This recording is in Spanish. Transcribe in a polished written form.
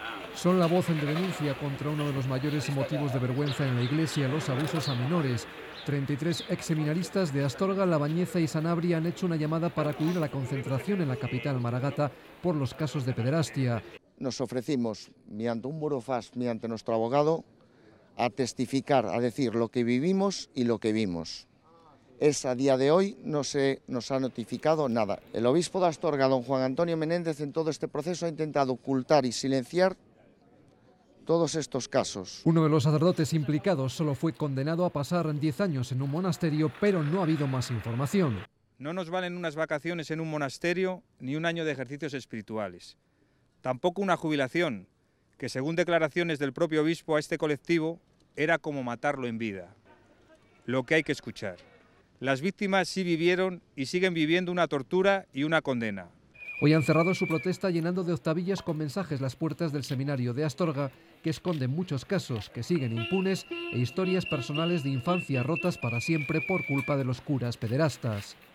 Son la voz en denuncia contra uno de los mayores motivos de vergüenza en la Iglesia, los abusos a menores. 33 exseminaristas de Astorga, La Bañeza y Sanabria han hecho una llamada para acudir a la concentración en la capital Maragata por los casos de pederastia. Nos ofrecimos, mediante un burofax, mediante nuestro abogado, a testificar, a decir lo que vivimos y lo que vimos. A día de hoy no se nos ha notificado nada. El obispo de Astorga, don Juan Antonio Menéndez, en todo este proceso ha intentado ocultar y silenciar todos estos casos. Uno de los sacerdotes implicados solo fue condenado a pasar 10 años en un monasterio, pero no ha habido más información. No nos valen unas vacaciones en un monasterio ni un año de ejercicios espirituales. Tampoco una jubilación, que según declaraciones del propio obispo a este colectivo, era como matarlo en vida. Lo que hay que escuchar. Las víctimas sí vivieron y siguen viviendo una tortura y una condena. Hoy han cerrado su protesta llenando de octavillas con mensajes las puertas del seminario de Astorga, que esconden muchos casos que siguen impunes e historias personales de infancia rotas para siempre por culpa de los curas pederastas.